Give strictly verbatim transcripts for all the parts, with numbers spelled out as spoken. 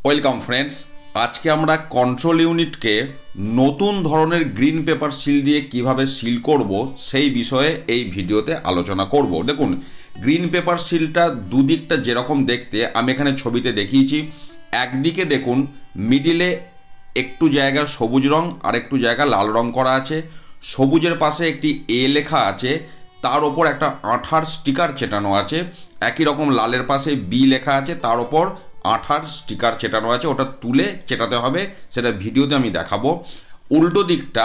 Welcome friends, আজকে আমরা control ইউনিটকে নতুন ধরনের গ্রিন পেপার সিল দিয়ে কিভাবে সিল করব সেই বিষয়ে এই ভিডিওতে আলোচনা করব। দেখুন, গ্রিন পেপার সিলটা দুদিকটা যেরকম দেখতে আমি এখানে ছবিতে দেখিয়েছি। একদিকে দেখুন মিডিলে একটু জায়গা সবুজ রং আর একটু জায়গা লাল রং করা আছে। সবুজের পাশে একটি এ লেখা আছে, তার ওপর একটা আঠার স্টিকার চেটানো আছে। একই রকম লালের পাশে বি লেখা আছে, তার ওপর আঠার স্টিকার চেটানো আছে। ওটা তুলে চেটাতে হবে, সেটা ভিডিওতে আমি দেখাবো। উল্টো দিকটা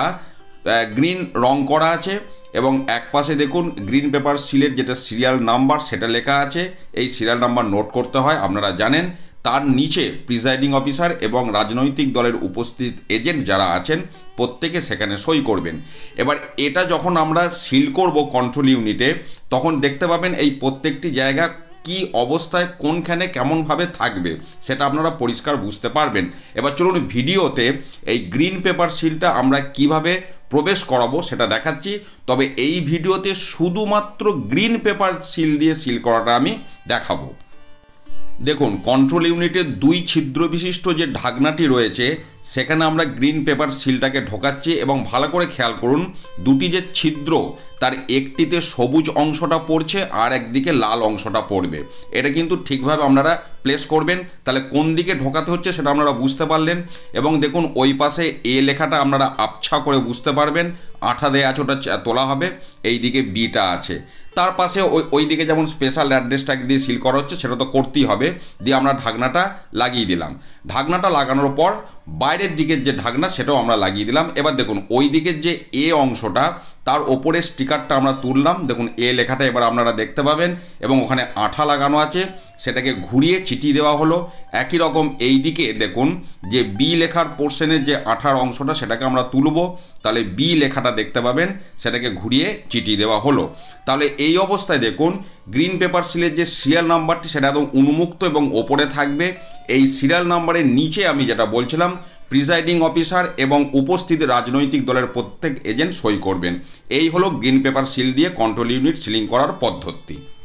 গ্রিন রং করা আছে এবং এক পাশে দেখুন গ্রিন পেপার সিলের যেটা সিরিয়াল নাম্বার সেটা লেখা আছে। এই সিরিয়াল নাম্বার নোট করতে হয়, আপনারা জানেন। তার নিচে প্রিজাইডিং অফিসার এবং রাজনৈতিক দলের উপস্থিত এজেন্ট যারা আছেন প্রত্যেকে সেখানে সই করবেন। এবার এটা যখন আমরা সিল করব কন্ট্রোল ইউনিটে, তখন দেখতে পাবেন এই প্রত্যেকটি জায়গা কি অবস্থায় কোনখানে কেমনভাবে থাকবে সেটা আপনারা পরিষ্কার বুঝতে পারবেন। এবার চলুন ভিডিওতে এই গ্রিন পেপার সিলটা আমরা কিভাবে প্রবেশ করাবো সেটা দেখাচ্ছি। তবে এই ভিডিওতে শুধুমাত্র গ্রিন পেপার সিল দিয়ে সিল করাটা আমি দেখাবো। দেখুন, কন্ট্রোল ইউনিটের দুই ছিদ্র বিশিষ্ট যে ঢাকনাটি রয়েছে সেখানে আমরা গ্রিন পেপার সিলটাকে ঢোকাচ্ছি এবং ভালো করে খেয়াল করুন, দুটি যে ছিদ্র তার একটিতে সবুজ অংশটা পড়ছে আর একদিকে লাল অংশটা পড়বে। এটা কিন্তু ঠিকভাবে আপনারা প্লেস করবেন, তাহলে কোন দিকে ঢোকাতে হচ্ছে সেটা আপনারা বুঝতে পারলেন। এবং দেখুন ওই পাশে এ লেখাটা আপনারা আবছা করে বুঝতে পারবেন, আঠা দেয়া আছে, ওটা তোলা হবে। এই দিকে বিটা আছে, তার পাশে ওই ওই দিকে যেমন স্পেশাল অ্যাড্রেস ট্যাগ দিয়ে সিল করা হচ্ছে সেটা তো করতেই হবে। দিয়ে আমরা ঢাকনাটা লাগিয়ে দিলাম। ঢাকনাটা লাগানোর পর বাইরের দিকের যে ঢাকনা সেটাও আমরা লাগিয়ে দিলাম। এবার দেখুন ওই দিকের যে এ অংশটা তার ওপরে স্টিকারটা আমরা তুললাম। দেখুন এ লেখাটা এবার আপনারা দেখতে পাবেন এবং ওখানে আঠা লাগানো আছে, সেটাকে ঘুরিয়ে চিটিয়ে দেওয়া হলো। একই রকম এই দিকে দেখুন যে বি লেখার পোর্শনের যে আঠার অংশটা সেটাকে আমরা তুলব, তাহলে বি লেখাটা দেখতে পাবেন, সেটাকে ঘুরিয়ে চিটিয়ে দেওয়া হলো। তাহলে এই অবস্থায় দেখুন গ্রিন পেপার সিলের যে সিরিয়াল নাম্বারটি সেটা একদম উন্মুক্ত এবং ওপরে থাকবে। এই সিরিয়াল নাম্বারের নিচে আমি যেটা বলছিলাম প্রিজাইডিং অফিসার এবং উপস্থিত রাজনৈতিক দলের প্রত্যেক এজেন্ট সই করবেন। এই হলো গ্রিন পেপার সিল দিয়ে কন্ট্রোল ইউনিট সিলিং করার পদ্ধতি।